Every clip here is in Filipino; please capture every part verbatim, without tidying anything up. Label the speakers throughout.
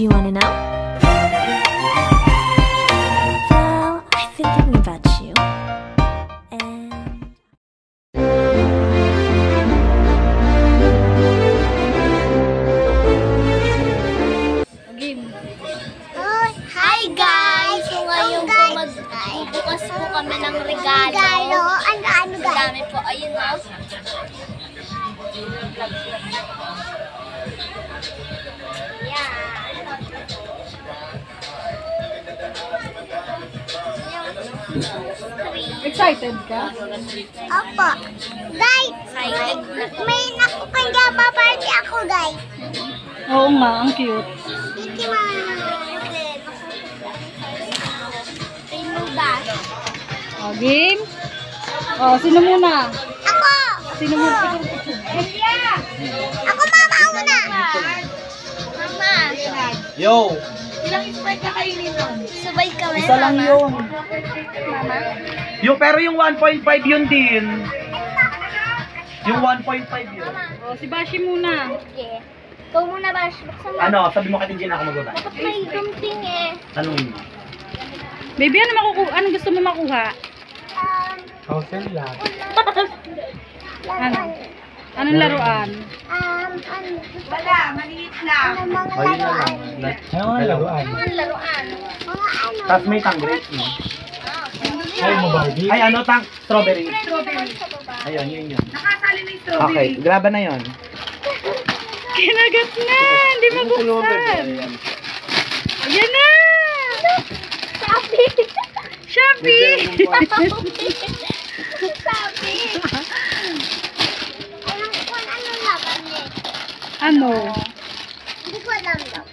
Speaker 1: Do you want to know? Well, I've been thinking about you. And...
Speaker 2: Game.
Speaker 3: Oh, hi guys! So ngayon po magbubukas po kami ng regalo. Regalo? Ano, ano guys? Dami po. Ayun na.
Speaker 2: Excited ka?
Speaker 3: Opo. Guys, may nakupangga pa party ako guys.
Speaker 2: Oo nga, ang cute.
Speaker 3: Titi ma. Pinuda.
Speaker 2: O, game. O, sino muna?
Speaker 3: Ako!
Speaker 2: Sino muna?
Speaker 3: Ako mama muna. Mama.
Speaker 4: Yo!
Speaker 2: Ilang sprite ka kainin nun?
Speaker 3: Sabay kami.
Speaker 4: Isa lang yun.
Speaker 3: Mama.
Speaker 4: Yung, pero yung one point five yun din. Yung one point five yun.
Speaker 2: O, si Bashi muna.
Speaker 3: Okay. Ikaw muna ba? Buksan mo.
Speaker 4: Ano, sabi mo kay Jin ako magbaba.
Speaker 3: Bakit may dumpling eh?
Speaker 4: Tanungin mo.
Speaker 2: Baby, ano makukuha? Ano gusto mo makuha?
Speaker 3: Um,
Speaker 4: Thousand lang.
Speaker 2: Ano? Anong laruan?
Speaker 3: Um, ano?
Speaker 2: Wala, maliit lang.
Speaker 3: Ano mga
Speaker 4: Ayun na
Speaker 3: laruan?
Speaker 4: lang. Ayun laruan.
Speaker 3: Mga laruan. Mga ano?
Speaker 4: Tapos may tanggret, no?
Speaker 3: Ay,
Speaker 4: mo Barbie? Ay, ano, tang strawberry.
Speaker 3: Strawberry. Sa baba.
Speaker 4: Ayun, yun yun.
Speaker 2: Nakasali na yung strawberry.
Speaker 4: Okay, graban na yun.
Speaker 2: Kinagat na! Hindi mabuksan! Ayan na!
Speaker 3: Sabi.
Speaker 2: Shopee!
Speaker 3: Sabi. Alam ko kung ano laban eh.
Speaker 2: Ano?
Speaker 3: Hindi ko alam daw.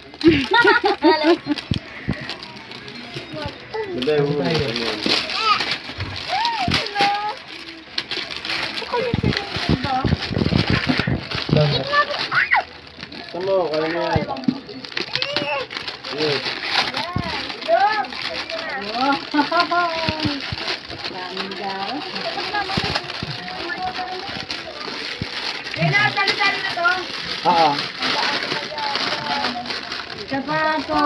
Speaker 4: Tamo, kaya mo yan. Yes.
Speaker 2: Daming daw. Kaya sali-sali na to.
Speaker 4: Oo.
Speaker 2: Sapato.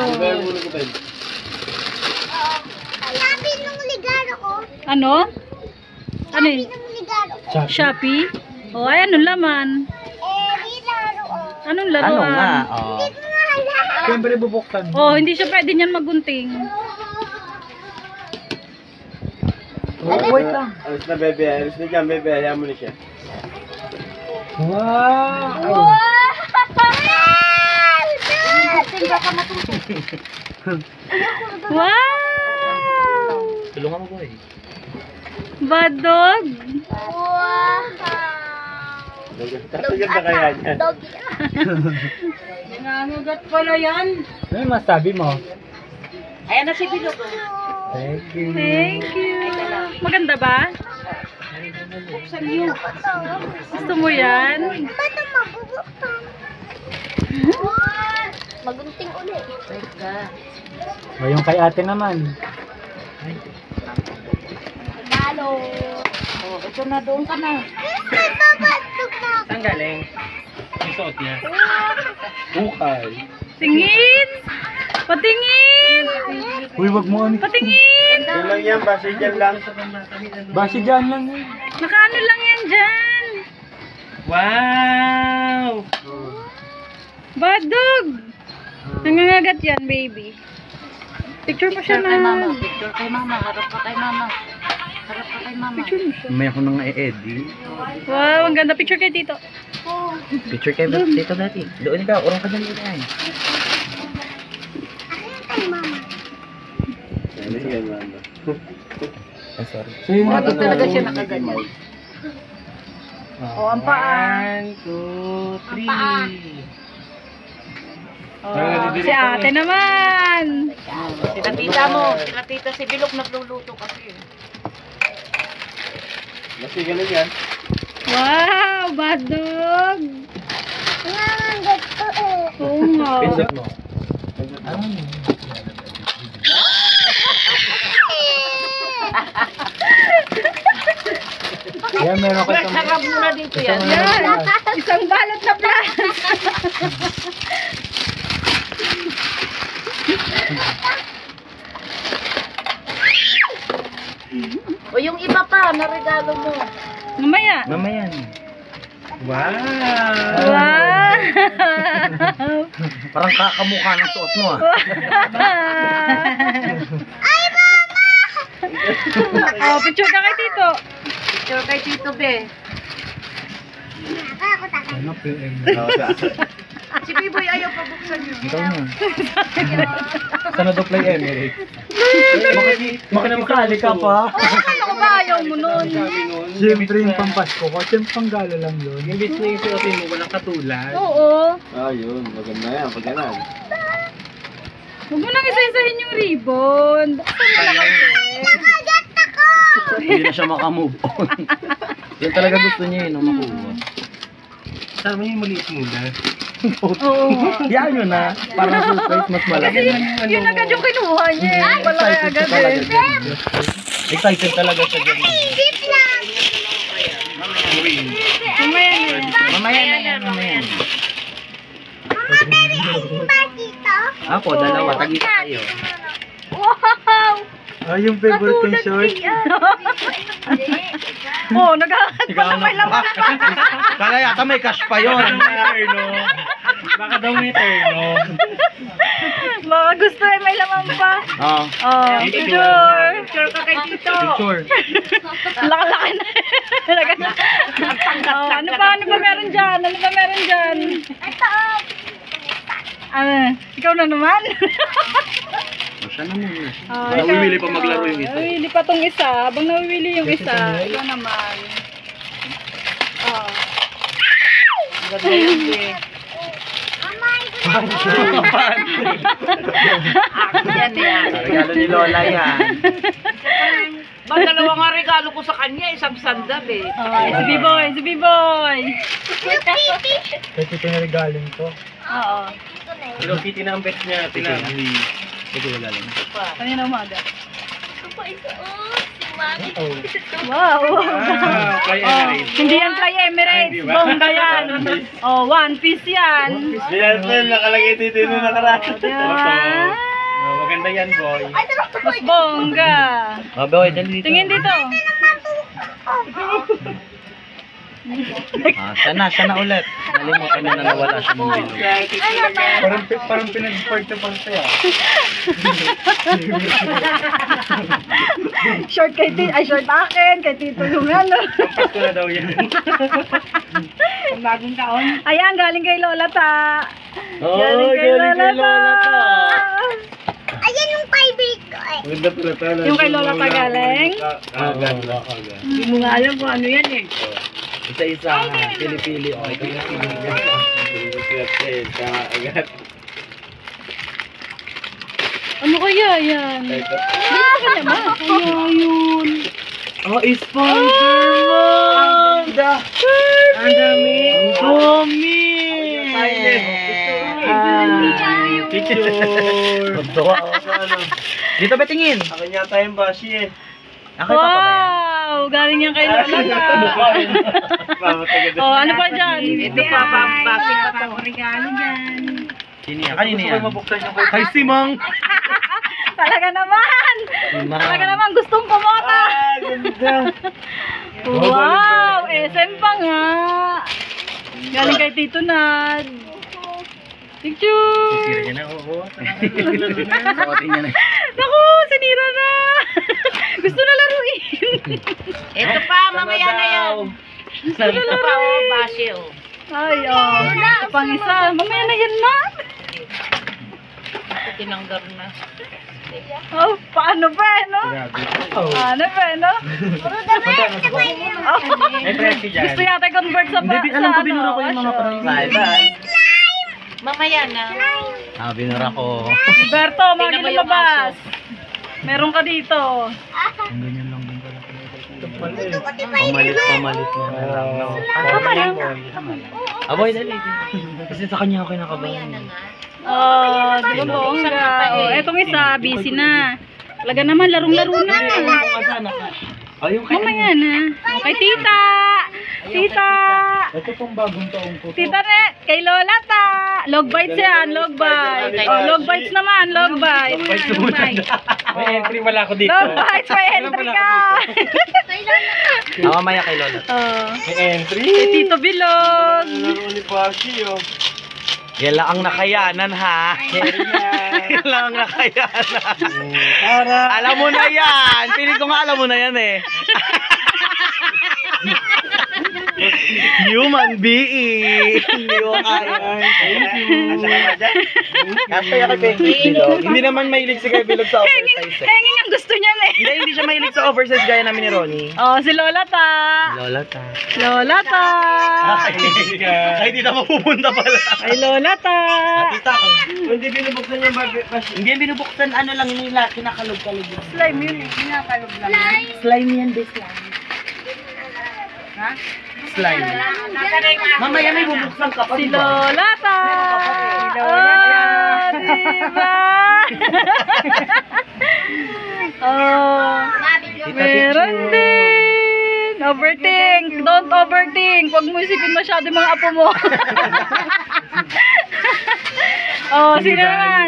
Speaker 3: Sabi nung ligaro ko.
Speaker 2: Ano? Ano
Speaker 3: Sabi
Speaker 2: yun?
Speaker 3: nung ligaro ko.
Speaker 2: Shopee? O, ay, anong laman?
Speaker 3: Eh, ligaro ko.
Speaker 2: Anong
Speaker 4: Ano
Speaker 2: laruan?
Speaker 4: nga? Oh.
Speaker 3: Hindi ko nga alam.
Speaker 4: Siyempre bubuksan.
Speaker 2: Oh, hindi siya pwede niyan magunting.
Speaker 4: Oh, wait lang.
Speaker 5: Alis na bebe, alis na dyan bebe, ayaw mo na siya.
Speaker 4: Wow!
Speaker 3: Wow!
Speaker 2: Wow!
Speaker 4: Tulungan mo boy.
Speaker 2: Badog!
Speaker 3: Wow!
Speaker 5: Tatagad na kaya dyan.
Speaker 3: Doggy.
Speaker 2: Nangangagat pala yan.
Speaker 4: Ano masabi mo?
Speaker 2: Ayan na si Bilog.
Speaker 4: Thank you.
Speaker 2: Thank you. Maganda ba? Buksan niyo. Gusto mo yan?
Speaker 3: Ba't ang mabubuksan? Magunting ulit.
Speaker 4: O yung kay ate naman.
Speaker 3: Lalo.
Speaker 2: Oh, ito na, doon ka na.
Speaker 3: Ay, babasok na ako.
Speaker 4: Saan galing? Yung suot niya. Bukay.
Speaker 2: Tingin! Patingin!
Speaker 4: Uy, wag mo ano.
Speaker 2: Patingin!
Speaker 5: Yan lang yan, basta dyan lang.
Speaker 4: Basi dyan lang yun.
Speaker 2: Nakaano lang yan dyan?
Speaker 4: Wow!
Speaker 2: Badog! Nangangagat yan, baby. Picture mo siya na.
Speaker 6: Picture kay mama, harap ka kay mama. Harap ka kay mama.
Speaker 2: Picture mo siya.
Speaker 4: May ako nang e-edit.
Speaker 2: Wow, ang ganda. Picture kay Tito.
Speaker 4: Picture kay dito dati. Doon ikaw, urong ka dyan dito yan.
Speaker 3: Ay, mama.
Speaker 5: Ano yan, mama?
Speaker 4: Oh, sorry.
Speaker 6: Lagi talaga siya nakaganyan.
Speaker 2: Oh, ang paa.
Speaker 4: One, two, three.
Speaker 2: Oh, si ate naman.
Speaker 6: Sila tita mo, sila tita si Bilog nagluluto kasi.
Speaker 5: Basta ganun yan.
Speaker 2: Wow, badog.
Speaker 3: Nangangagat ko eh.
Speaker 2: Oo nga.
Speaker 4: Pinsip mo. Yan, meron ko itong...
Speaker 6: Sarap muna dito yan.
Speaker 2: Yan. Isang balot na plas.
Speaker 6: O yung iba pa, na regalo mo.
Speaker 2: Mamaya.
Speaker 4: Mamaya. Wow!
Speaker 2: Wow!
Speaker 4: Parang kakamukha ng suot mo ah.
Speaker 2: Oh, picture ka kay Tito.
Speaker 6: Picture kay Tito Be. Si Biboy ayaw pabuksan yun.
Speaker 4: Ikaw na. Sana do play Emirates. Bakit na makali ka pa?
Speaker 2: Ano ko ba ayaw mo nun?
Speaker 7: Siyempre yung pampasko ko, siyempre panggalo lang yun. Yung business yung suotin mo, walang katulad.
Speaker 2: Oo.
Speaker 5: Ah, yun. Maganda yan. Pag ganun.
Speaker 2: Huwag mo nang isa-isahin yung ribbon. Buksan mo na kasi.
Speaker 4: Hindi na siya makamove on. Yan talaga gusto niya yun, makuha.
Speaker 7: Sama yung maliit muna.
Speaker 2: Oo.
Speaker 4: Yan yun na. Parang surprise mas malaki.
Speaker 2: Kasi yun, yun agad yung kinuha niya. eh. Malaki
Speaker 4: Excited
Speaker 2: agad
Speaker 4: siya talaga
Speaker 2: eh.
Speaker 4: dyan. Excited talaga siya dyan.
Speaker 2: Mamaya na yan.
Speaker 4: Mamaya na yan, mamaya na. Ako, dalawa. Tagisa kayo.
Speaker 2: Wow!
Speaker 7: Ah, yung favorite kong short.
Speaker 2: Oh, naghahanap pa na may laman pa.
Speaker 4: Kala yata may cash pa yun.
Speaker 7: Baka daw may terno.
Speaker 2: Baka gusto eh, may laman pa.
Speaker 4: Oo.
Speaker 2: Oh, picture.
Speaker 6: Picture ka kay Tito.
Speaker 4: Picture.
Speaker 2: Laki-laki na. Oh, ano pa, ano pa meron dyan? Ano pa meron dyan? Ano? Ikaw na naman?
Speaker 4: O, siya na muna.
Speaker 2: Oh,
Speaker 4: Nawili pa maglaro yung isa.
Speaker 2: Nawili pa tong isa. Habang nawili yung isa, ikaw naman. Oh.
Speaker 6: Yan yan.
Speaker 4: Regalo ni Lola yan.
Speaker 6: Ba, dalawa nga regalo ko sa kanya, isang sandal eh.
Speaker 2: Oh, si B-boy, si B-boy.
Speaker 7: Kasi ito yung regaling ko.
Speaker 2: Oo.
Speaker 7: Hello Kitty na ang bet niya. Tina.
Speaker 4: Ito regalo.
Speaker 2: Kanina umaga.
Speaker 7: Oh.
Speaker 2: Wow.
Speaker 7: Ah, Fly
Speaker 2: Oh,
Speaker 7: Emirates.
Speaker 2: hindi yan Fly Emirates.
Speaker 7: Ay, di ba?
Speaker 2: Bongga yan. Oh, one piece yan.
Speaker 5: Yan, yan. Nakalagay dito yung nakaraan.
Speaker 2: Oh, diba?
Speaker 7: Oh, maganda yan, boy.
Speaker 2: Mas bongga.
Speaker 4: Oh, boy, dali dito.
Speaker 2: Tingin dito.
Speaker 4: Ah, siya na, siya na ulit. Nalimutan niya na nawala siya ng bilog.
Speaker 7: Parang, parang pinag-part na pang saya.
Speaker 2: Short kay Tito. Ay, short akin. Kay Tito yung ano.
Speaker 7: Pasko na daw yan.
Speaker 6: Bagong taon.
Speaker 2: Ayan, galing kay Lola ta.
Speaker 4: Oh,
Speaker 2: Galing kay Lola ta.
Speaker 3: Ayan yung favorite ko eh.
Speaker 7: Maganda pala tala.
Speaker 2: Yung kay Lola ta galing.
Speaker 7: Ah, ganda.
Speaker 6: Hindi mo nga alam kung ano yan eh.
Speaker 4: Isa-isa ha. Pili-pili. O, ikaw yung pili.
Speaker 5: Agad.
Speaker 2: Ano kaya yan? Ano kaya ba? Kaya yun.
Speaker 4: Oh, Spider-Man! Ang dami! Ang dami!
Speaker 7: Picture.
Speaker 4: Magdawa ako sa ano. Dito ba tingin?
Speaker 5: Akin yata yung bashi eh.
Speaker 4: Ako yung papa ba yan?
Speaker 2: Wow! Galing yan kay Lola ta. Oh, ano pa dyan?
Speaker 6: Ito pa, babasing pa to. Regalo dyan.
Speaker 4: Sino yan? Kanina yan?
Speaker 7: Mabuksan yung kay
Speaker 4: Kay Simang!
Speaker 2: Talaga naman!
Speaker 4: Simang!
Speaker 2: Talaga naman gustong kumota!
Speaker 5: Ah, ganda.
Speaker 2: Wow! S M pa nga! Galing kay Tito Nad. Picture!
Speaker 4: Sira niya na, oo. Suotin niya na.
Speaker 2: Naku! Sinira na! Gusto na laruin!
Speaker 6: Ito pa, mamaya na yan. Ito pa, oh, basi oh.
Speaker 2: Ay, oh. Ito pang isa. Mamaya na yan, ma!
Speaker 6: Ito tinanggar na.
Speaker 2: Oh, paano ba, no? Paano ba, no? Oh.
Speaker 7: May presyo dyan.
Speaker 2: Gusto yata i-convert sa
Speaker 4: Hindi,
Speaker 2: pa-
Speaker 4: alam ko
Speaker 2: sa
Speaker 4: binura ko
Speaker 2: ano,
Speaker 4: yung mga
Speaker 2: ah,
Speaker 4: parang
Speaker 5: Bye bye.
Speaker 6: Mamaya na.
Speaker 4: Ah, binura ko.
Speaker 2: Roberto, mga
Speaker 6: Tingnan mo yung
Speaker 2: lumabas. Meron ka dito.
Speaker 4: Ang ganyan lang din pala.
Speaker 7: Pamalit,
Speaker 4: Pamalit, pamalit na lang. Aboy, dali. Kasi sa kanya ako kinakabahan.
Speaker 2: Oh, di ba bongga? Oh, etong isa, busy na. Talaga naman, larong-laro na.
Speaker 4: Oh, yung kay
Speaker 2: Mamaya na. Oh, kay tita! Tita!
Speaker 7: Ito pong bagong taong ko.
Speaker 2: Tita Net! Kay Lola ta. Log bites yan, log bites. Oh, log bites naman, log bites. Log bites.
Speaker 7: May entry wala ako dito.
Speaker 2: Log bites, may entry ka.
Speaker 4: Ah, mamaya kay Lola.
Speaker 2: Oh.
Speaker 7: May entry.
Speaker 2: Kay Tito Bilog.
Speaker 5: Laro ni Bashi, oh.
Speaker 4: Yan lang ang nakayanan, ha? Yan lang ang nakayanan.
Speaker 5: Para.
Speaker 4: Alam mo na yan. Piling ko nga alam mo na yan, eh. Human being. Hindi ko kaya. Kaya ka kay Bilog. Hindi naman mahilig si kay Bilog sa
Speaker 2: Hanging,
Speaker 4: oversize, eh.
Speaker 2: hanging ang gusto niya eh.
Speaker 4: Hindi, hindi siya mahilig sa oversize gaya namin ni Ronnie.
Speaker 2: Oh, si Lola ta.
Speaker 4: Lola ta.
Speaker 2: Lola ta.
Speaker 4: Ay, di na mapupunta pala.
Speaker 2: Ay, Lola ta.
Speaker 4: Tita ko.
Speaker 5: Hindi binubuksan niya, Bashi.
Speaker 4: Hindi yan binubuksan, ano lang yun yung kinakalog-kalog.
Speaker 2: Slime yun eh. Kinakalog lang.
Speaker 4: Slime yan, bes lang.
Speaker 2: Ha?
Speaker 4: Slime. Mamaya may bubuksan ka pa,
Speaker 2: Si
Speaker 4: diba?
Speaker 2: Lola ta.
Speaker 6: Si Lola ta.
Speaker 2: Oh, diba? Oh. Meron din. Overthink. Don't overthink. Huwag mo isipin masyado yung mga apo mo. Oh, sino naman?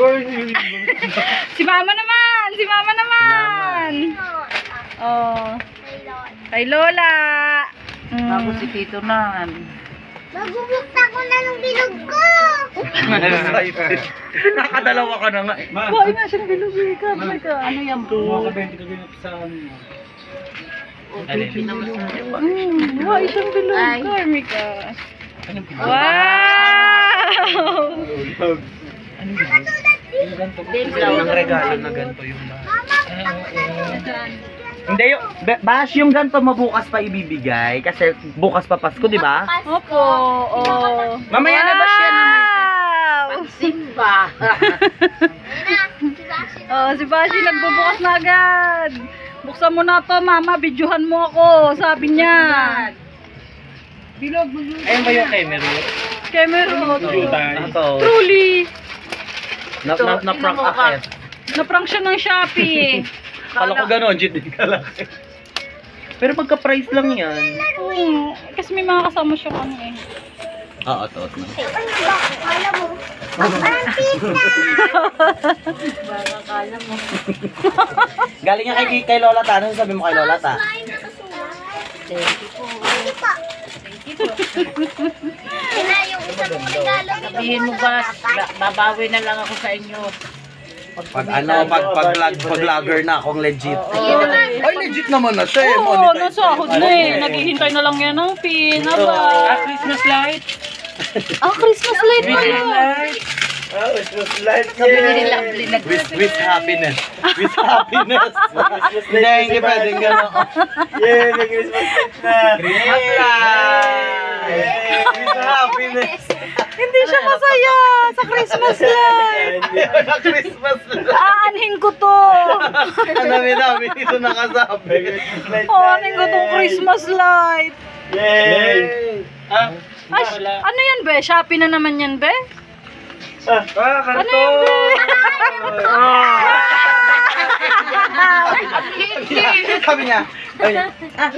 Speaker 2: Si mama naman. Si mama naman. Oh. Kay Lola. Mm.
Speaker 6: Tapos si Tito na.
Speaker 3: Magbubukta ko na ng bilog ko.
Speaker 4: Excited. Nakadalawa ka na nga. eh.
Speaker 2: Buhay nga siyang bilubig ka. Buhay ka. Ano yan po?
Speaker 7: Makabente ka din sa ano.
Speaker 2: Mm, buhay siyang bilubig ka, Mika. Wow!
Speaker 4: Ang regalo na ganito yung bahay. Hindi yung, ba- Bash, yung ganito mabukas pa ibibigay kasi bukas pa Pasko, di ba?
Speaker 2: Opo, oh.
Speaker 4: Mamaya na, Bash, yan.
Speaker 2: Wow!
Speaker 6: Simba.
Speaker 2: Oh, si Bashi nagbubukas na agad. Buksan mo na to, mama, videohan mo ako, sabi niya. Bilog, bilog.
Speaker 7: Ayun ba yung camera?
Speaker 2: Camera.
Speaker 4: Ito.
Speaker 2: Truly.
Speaker 4: Na, na, na prank ako eh.
Speaker 2: Na-prank siya ng Shopee.
Speaker 4: Kala ko gano'n, Jit, di ka laki. Pero magka-price lang yan.
Speaker 2: Hmm, kasi may mga kasama siya ano eh.
Speaker 4: Oo, to.
Speaker 3: Ano ba? Kala mo? Ang pizza!
Speaker 4: Galing nga kay, kay Lola Ta. Ano sabi mo kay Lola Ta?
Speaker 3: Slime na kasulat. Thank you po. Yan na yung isa mong regalo.
Speaker 6: Sabihin mo ba, ba- babawi na lang ako sa inyo.
Speaker 4: Pag ano, pag, pag, vlog, pag vlogger na akong legit. Ay, legit naman na siya eh.
Speaker 2: Oo,
Speaker 4: monetize.
Speaker 2: nasahod na eh. Naghihintay na lang yan ng pin.
Speaker 7: Ah,
Speaker 2: Aba.
Speaker 7: Christmas light.
Speaker 2: Ah, Christmas light pala.
Speaker 5: Oh, it was light.
Speaker 6: Sabi ni Lovely nag-
Speaker 4: With, with happiness. With happiness. Hindi, hindi pwedeng gano'n.
Speaker 5: Yeah, nag-Christmas light na.
Speaker 4: Christmas light! With happiness.
Speaker 2: Hindi siya masaya sa Christmas light.
Speaker 4: Na Christmas light.
Speaker 2: Aanhin ko to.
Speaker 4: Ang dami-dami dito nakasabi.
Speaker 5: Christmas light na.
Speaker 2: Aanhin ko tong Christmas light.
Speaker 5: Yay!
Speaker 7: Ah,
Speaker 2: Ay, ano yan be? Shopee na naman yan be?
Speaker 5: Ah, ah,
Speaker 2: Ano yan be?
Speaker 4: Sabi niya. Sabi niya.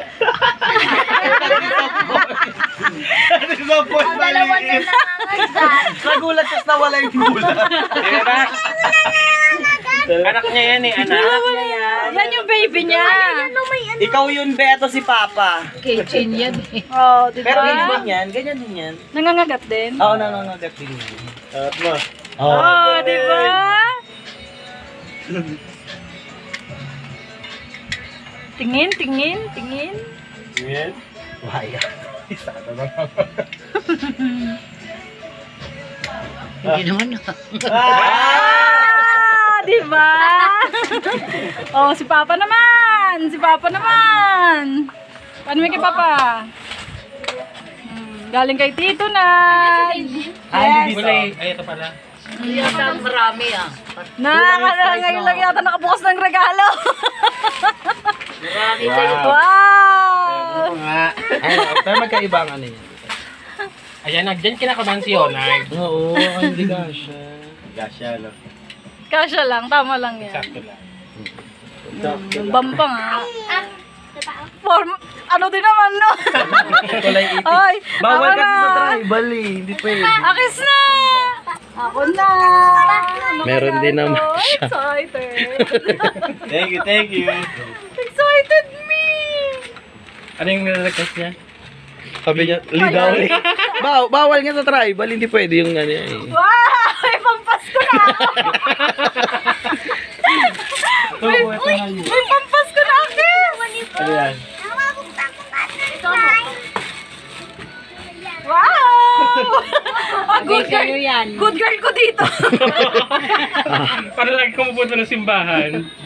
Speaker 4: Ano sa point
Speaker 3: Dalawa na nangangagat.
Speaker 4: Nagulat siya na wala yung bulan.
Speaker 7: diba? Anak niya yan eh, anak.
Speaker 2: Yan yung baby niya.
Speaker 4: Ikaw yun, Beto, si Papa.
Speaker 6: Kitchen yan eh.
Speaker 2: Oh, di
Speaker 4: Pero
Speaker 2: ba?
Speaker 4: ganyan din yan. Ganyan din yan.
Speaker 2: Nangangagat din.
Speaker 4: Oo, nangangagat din yan.
Speaker 5: At mo.
Speaker 2: Oh, di ba? Tingin, tingin, tingin.
Speaker 5: Yan.
Speaker 4: Waya. Isa na lang.
Speaker 6: Hindi naman na.
Speaker 2: Ah, di ba? Oh, si Papa naman. Si Papa naman. Paano mo kay Papa? Hmm, galing kay Tito na.
Speaker 4: Ay,
Speaker 7: Wala eh. Ay, ito pala.
Speaker 6: Yata marami ah.
Speaker 2: Na, ngayon lang yata nakabukas ng regalo.
Speaker 6: Marami tayo.
Speaker 2: Wow!
Speaker 4: Ay, pero magkaiba ang ano yun.
Speaker 7: Ayan, nagdyan kinakabahan si Onay.
Speaker 4: Oo, hindi ka siya.
Speaker 5: Gasya, no?
Speaker 2: Kasya lang, tama lang yan.
Speaker 7: Sakto lang.
Speaker 2: Yung bamba nga. Form, ano din naman, no?
Speaker 4: pala yung itik.
Speaker 2: Ay,
Speaker 4: Bawal
Speaker 2: ako
Speaker 4: kasi
Speaker 2: na.
Speaker 4: sa tribal eh. Hindi pwede.
Speaker 2: Akis na! Ako na! Mga
Speaker 4: Meron din
Speaker 2: regalo.
Speaker 4: naman siya.
Speaker 2: Excited.
Speaker 5: Thank you, thank you.
Speaker 2: Excited me!
Speaker 7: Ano yung request niya?
Speaker 4: Sabi niya, ligaw eh. Baw, bawal nga sa tribal. Hindi pwede yung ano eh.
Speaker 2: Wow! May pampasko na ako! may, uy, may pampasko na Akis!
Speaker 5: Ano yan?
Speaker 2: Wow! Ang good girl,
Speaker 6: yan.
Speaker 2: good girl ko dito.
Speaker 7: Para lagi ko mapunta ng simbahan.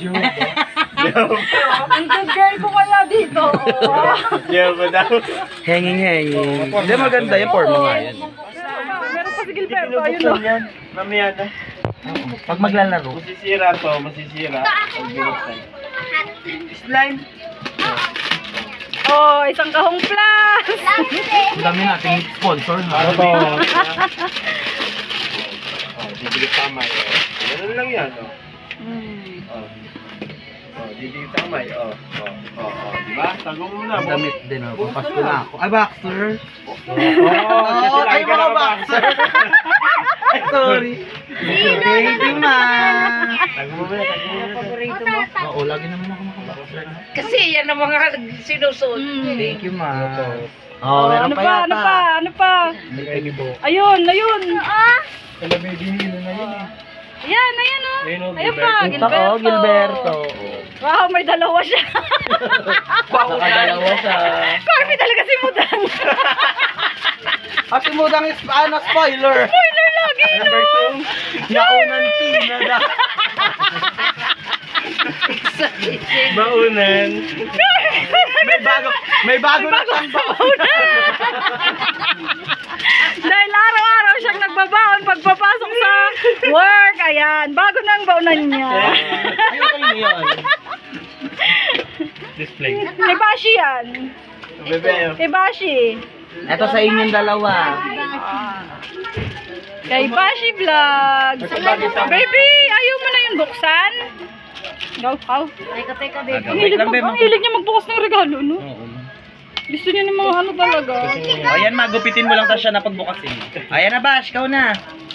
Speaker 2: Ang good girl ko kaya dito. Oh.
Speaker 5: Diyan ba daw?
Speaker 4: Hanging, hanging. Hindi maganda yung forma nga yan.
Speaker 2: Meron pa si Gilberto. Ayun
Speaker 5: Binubuksan
Speaker 2: o.
Speaker 5: yan. Mamaya na.
Speaker 4: Pag maglalaro.
Speaker 5: Masisira to, masisira. Pag binuksan. Slime.
Speaker 2: Oh, isang kahong plus.
Speaker 4: Ang dami nating sponsor na.
Speaker 5: Ano to? Oh, didikit sa kamay. Oh. Ganun lang yan. Oh. Oh. Oh, didikit sa kamay. Oh. Oh. Oh. Oh. Diba? Tago mo na.
Speaker 4: Ang damit din oh. Papasko na ako. Ay, boxer.
Speaker 5: Oh, kasi
Speaker 4: ay,
Speaker 5: lagi ka
Speaker 4: mga
Speaker 5: na
Speaker 4: boxer. Ay, sorry. Thank you, ma.
Speaker 5: Tago mo na. Tago mo na.
Speaker 6: Paborito mo?
Speaker 4: Oo, lagi naman ako makaboxer.
Speaker 6: Kasi yan ang mga sinusuot.
Speaker 4: Thank you, ma. Oh, meron
Speaker 2: ano
Speaker 4: pa
Speaker 2: pa,
Speaker 4: yata.
Speaker 2: ano pa, ano pa?
Speaker 5: May libo.
Speaker 2: Ayun, ayun. Ah,
Speaker 5: Kala may dinilo na yun eh.
Speaker 2: ayan, ayan o.
Speaker 5: Ayun o,
Speaker 2: Ayun pa,
Speaker 4: Punta
Speaker 2: Gilberto.
Speaker 4: ko, Gilberto.
Speaker 2: Wow, may dalawa siya.
Speaker 4: Nakadalawa siya.
Speaker 2: Corby talaga si Mudang.
Speaker 4: At imudang is, ano, spoiler.
Speaker 2: Spoiler lagi, no?
Speaker 5: Number two.
Speaker 4: Naunan Tina na.
Speaker 5: Maunan.
Speaker 4: May bago, may bago na siyang baon.
Speaker 2: Dahil araw-araw siyang nagbabaon pagpapasok sa work. Ayan, bago na ang baonan niya.
Speaker 4: Ayun kayo yun.
Speaker 5: Display.
Speaker 2: Kay Bashi yan.
Speaker 5: Bebe.
Speaker 2: Kay Bashi.
Speaker 4: Ito sa inyong dalawa.
Speaker 2: Kay Bashi Vlogs. Baby, ayaw mo na yung buksan? Go, go.
Speaker 6: Teka, teka,
Speaker 4: Aga,
Speaker 2: Ang
Speaker 4: wait
Speaker 2: hilig,
Speaker 4: lang,
Speaker 2: mag,
Speaker 4: Beb.
Speaker 2: ang hilig niya magbukas ng regalo, no?
Speaker 4: Oo.
Speaker 2: Gusto niya ng mga ano talaga.
Speaker 4: Ayan, magupitin mo lang ta siya na pagbukasin. Ayan na, Bash, ikaw na.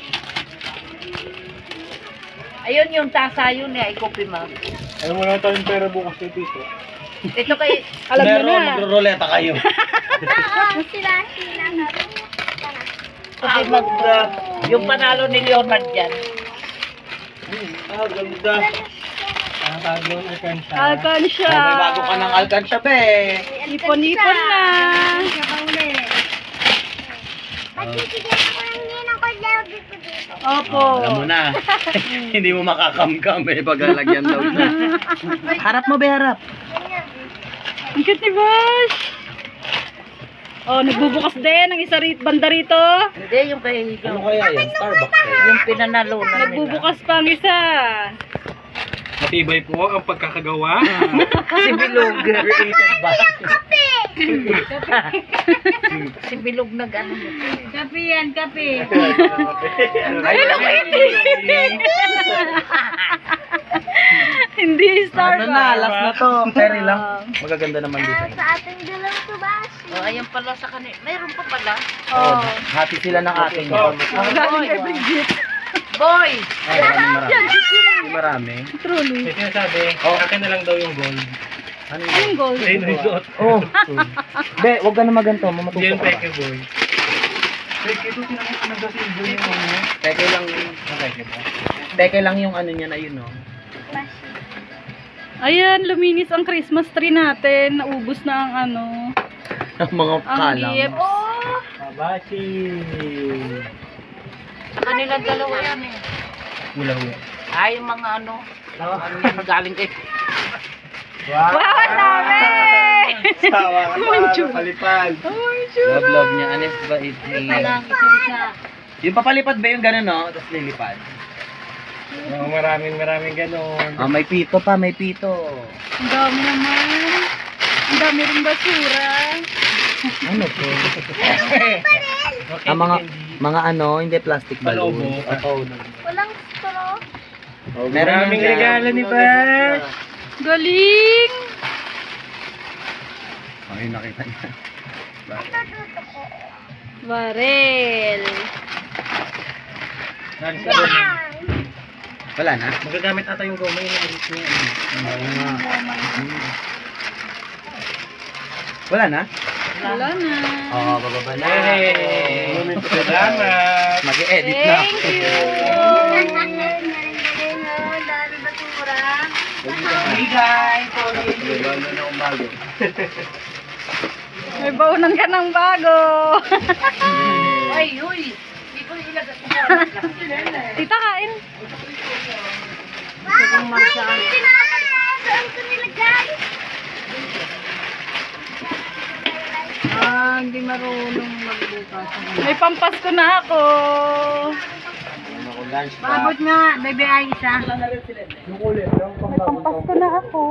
Speaker 6: Ayun yung tasa yun eh, ikopi mo.
Speaker 5: Ano mo na tayong pera bukas kay Tito?
Speaker 6: Ito kay,
Speaker 2: Alam niya
Speaker 4: Meron,
Speaker 2: na.
Speaker 4: magro-roleta kayo.
Speaker 3: Sila, sila na.
Speaker 6: kay mag, yung panalo ni Leonard dyan.
Speaker 5: Ah, ganda. Ah, tago na kansa.
Speaker 2: Alkansya.
Speaker 4: Oh, may bago ka ng alkansya, be.
Speaker 2: Ipon-ipon na.
Speaker 3: Pagbibigyan ko lang yun ang kodlaw dito dito.
Speaker 2: Opo.
Speaker 4: Alam mo na. Hindi mo makakamkam eh, pag lalagyan daw na. Harap mo, be, harap.
Speaker 2: Ang cute ni Bash. Oh, nagbubukas din ang isa rito, banda rito.
Speaker 6: Hindi, yung kay,
Speaker 4: Ano kaya yan? Starbucks eh.
Speaker 6: yung pinanalunan nila.
Speaker 2: Nagbubukas pa ang isa.
Speaker 7: Matibay po ang pagkakagawa.
Speaker 4: Si Bilog. Created ba?
Speaker 6: Si Bilog nag ano.
Speaker 2: Kape yan, kape.
Speaker 5: Ayun,
Speaker 2: Hindi
Speaker 4: Ano
Speaker 2: Starbucks.
Speaker 4: na, last na to. Cherry lang. Magaganda naman design.
Speaker 3: Sa ating dalaw to Bashi.
Speaker 6: Oh, ayun pala sa kanila. Mayroon pa pala.
Speaker 2: Oh.
Speaker 4: Hati sila ng ating.
Speaker 2: Ang galing kay Brigitte.
Speaker 6: Boy!
Speaker 4: Ay, marami, marami. Marami.
Speaker 2: Truly.
Speaker 7: May sinasabi,
Speaker 4: Oh.
Speaker 7: akin na lang daw yung gold.
Speaker 4: Ano
Speaker 2: Ayun,
Speaker 4: yun?
Speaker 2: gold.
Speaker 7: Ayun na yung
Speaker 4: Oh. Be, wag ka na maganto.
Speaker 7: Hindi
Speaker 4: Mamatusok
Speaker 7: yung
Speaker 4: ka.
Speaker 7: peke boy. Peke ito, pinag-silver yung ano.
Speaker 4: Teke lang.
Speaker 7: Peke ba?
Speaker 4: Teke lang yung ano niya na yun, no?
Speaker 2: Ayan, luminis ang Christmas tree natin. Naubos na ang ano,
Speaker 4: Ang mga
Speaker 2: ang
Speaker 4: kalang.
Speaker 2: gifts.
Speaker 5: Kabashi.
Speaker 6: Sa kanila dalawa yan eh.
Speaker 4: Hula-hula.
Speaker 6: Ay, yung mga ano. Ano yan, galing kay...
Speaker 5: Wow!
Speaker 2: Wow, ang dami!
Speaker 5: Sawa ka
Speaker 2: Mancho.
Speaker 5: pa, palipad.
Speaker 2: Oh, sure.
Speaker 4: Love, love niya. Anes ba it Yung papalipad ba yung gano'n, no? Tapos lilipad.
Speaker 5: Oh, maraming maraming ganon.
Speaker 4: Ah, may pito pa, may pito.
Speaker 2: Ang dami naman. Ang dami rin basura.
Speaker 4: Ano to? Ah, mga, mga ano, hindi plastic balloon.
Speaker 7: Palobo.
Speaker 4: Oo.
Speaker 3: Walang straw.
Speaker 4: Oh,
Speaker 5: Maraming
Speaker 4: yan.
Speaker 5: regalo ni Bash.
Speaker 2: Galing!
Speaker 4: Ay, nakita niya.
Speaker 2: Barel.
Speaker 4: Wala na?
Speaker 7: Magagamit ata yung goma yung nalit niya.
Speaker 4: Wala na?
Speaker 2: Wala na.
Speaker 4: Oo, bababa na.
Speaker 5: Hey! Salamat!
Speaker 4: Mag-e-edit na.
Speaker 2: Thank you.
Speaker 4: Hey guys! Sorry.
Speaker 5: Wala na akong bago.
Speaker 2: May baunan ka ng bago.
Speaker 6: Ay, uy. Hindi ko ilagay.
Speaker 2: Tita, kain.
Speaker 3: Saan ko nilagay?
Speaker 6: Ah, hindi marunong magbukas.
Speaker 2: May pampasko na ako.
Speaker 5: Ako lunch ba?
Speaker 6: Babot nga, bebe Aisha.
Speaker 2: May pampasko na ako.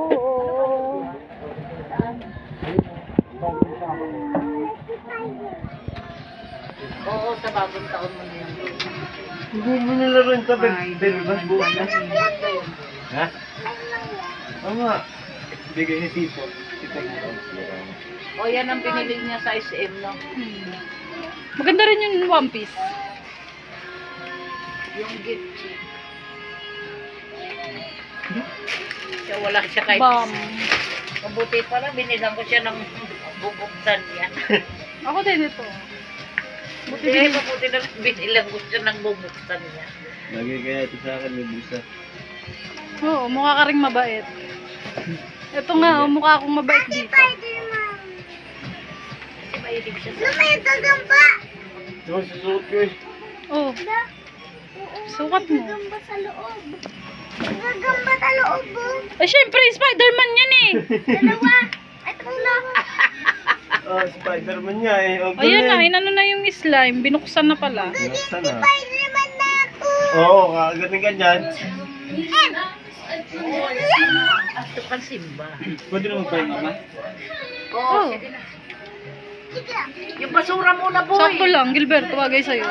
Speaker 6: Oo, sa bagong taon mo na yan.
Speaker 5: Hindi mo nilaro yung tabi. Belbas buwan na. Ha? Oo nga. Bigay ni Tito. Tito nga.
Speaker 6: O, yan ang pinili niya sa S M, no?
Speaker 2: Hmm. Maganda rin yung One Piece.
Speaker 6: Yung gift check. Siya wala siya kahit
Speaker 2: Bam.
Speaker 6: mabuti pala, binilang ko siya ng bubuksan niya.
Speaker 2: Ako din ito. Buti
Speaker 6: Hindi,
Speaker 2: din.
Speaker 6: mabuti na binilang ko siya ng bubuksan niya.
Speaker 5: Lagi kaya ito sa akin may busa.
Speaker 2: Oo, mukha ka rin mabait. Ito nga, oh, mukha akong mabait dito.
Speaker 3: Spider-Man.
Speaker 6: Kasi mahilig siya sa...
Speaker 3: Lumay yung gagamba.
Speaker 5: Ito susuot ko eh.
Speaker 2: Oh, sukat mo.
Speaker 3: Gagamba sa loob. Gagamba sa loob. oh.
Speaker 2: Eh, syempre, Spider-Man yan eh.
Speaker 3: Dalawa. At ulo.
Speaker 5: Ah, Spider-Man niya eh. Ang
Speaker 2: Ayan na,
Speaker 5: galing.
Speaker 2: inano na yung slime. Binuksan na pala.
Speaker 5: Nasaan na?
Speaker 3: Spider-Man na ako.
Speaker 5: Oo, kagating ganyan.
Speaker 6: Ito pang simba.
Speaker 5: Pwede na magpahinga ma?
Speaker 6: Oo,
Speaker 2: Oh.
Speaker 6: sige na. Yung basura muna, boy.
Speaker 2: Sakto lang, Gilbert, tawagay sa'yo.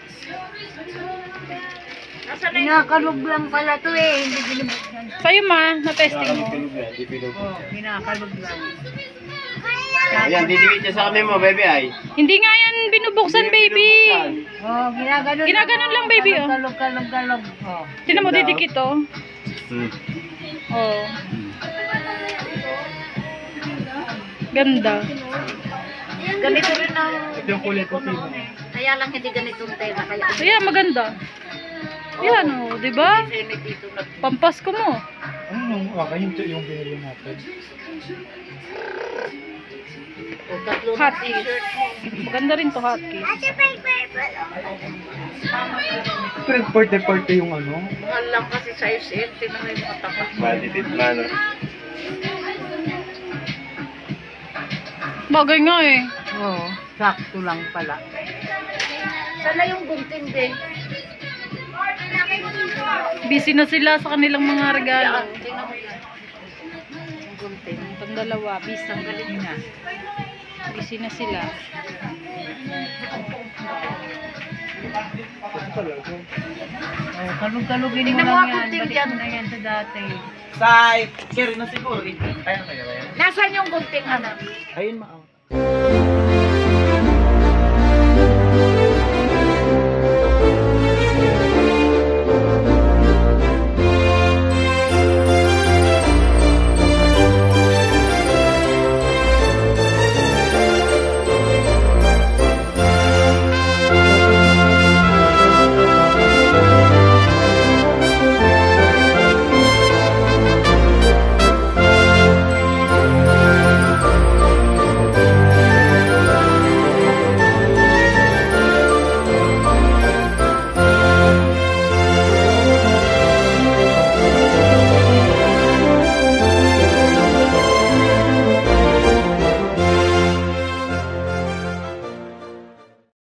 Speaker 6: Nasaan na yung... Kinakalog lang pala to eh. Hindi binibuksan.
Speaker 2: Sa'yo ma, na-testing mo.
Speaker 5: Nakakalog yan, di pinupos.
Speaker 6: Oo, kinakalog lang.
Speaker 5: Ayan, didikit niya sa kami mo, baby ay.
Speaker 2: Hindi nga yan binubuksan, baby.
Speaker 6: Oo, oh, ginaganon.
Speaker 2: Ginaganon lang, baby, oh.
Speaker 6: Kalog, kalog, kalog. Oo.
Speaker 2: Tinan mo, didikit oh.
Speaker 5: Hmm.
Speaker 2: Oh. Ganda.
Speaker 6: Ganito rin ang...
Speaker 7: Ito yung kulay ko, Tino.
Speaker 6: Kaya lang hindi ganitong tela. Kaya
Speaker 2: Ayan, maganda. Yan oh, di ba?
Speaker 6: kasi may dito nag...
Speaker 2: Pampasko mo.
Speaker 7: Ano nung, okay, yung, yung binili natin.
Speaker 6: O, tatlo
Speaker 2: Hot
Speaker 6: na t-shirt mo.
Speaker 2: Maganda rin to, hotcakes.
Speaker 3: Ate, purple.
Speaker 7: Pero parte-parte yung ano.
Speaker 6: Mahal lang kasi sa S M. Tinan mo yung mga tapat.
Speaker 5: Matitid plano.
Speaker 2: Bagay nga eh.
Speaker 6: Oo, sakto lang pala. Sana yung gunting din.
Speaker 2: Busy na sila sa kanilang mga regalo.
Speaker 6: Yan, tingnan mo yan. Yung gunting.
Speaker 2: Itong dalawa, busy.
Speaker 6: Ang galing niya.
Speaker 2: Busy na sila.
Speaker 6: Oh, kalug-kalugin mo
Speaker 2: Tingnan mo
Speaker 6: lang
Speaker 2: ako,
Speaker 6: yan.
Speaker 2: ting,
Speaker 6: Balik
Speaker 2: dyan.
Speaker 6: mo na yan sa dati.
Speaker 4: Sai, carry na siguro. Ayun, kaya kaya.
Speaker 6: Nasaan yung gunting, anak?
Speaker 4: Ayun, ma.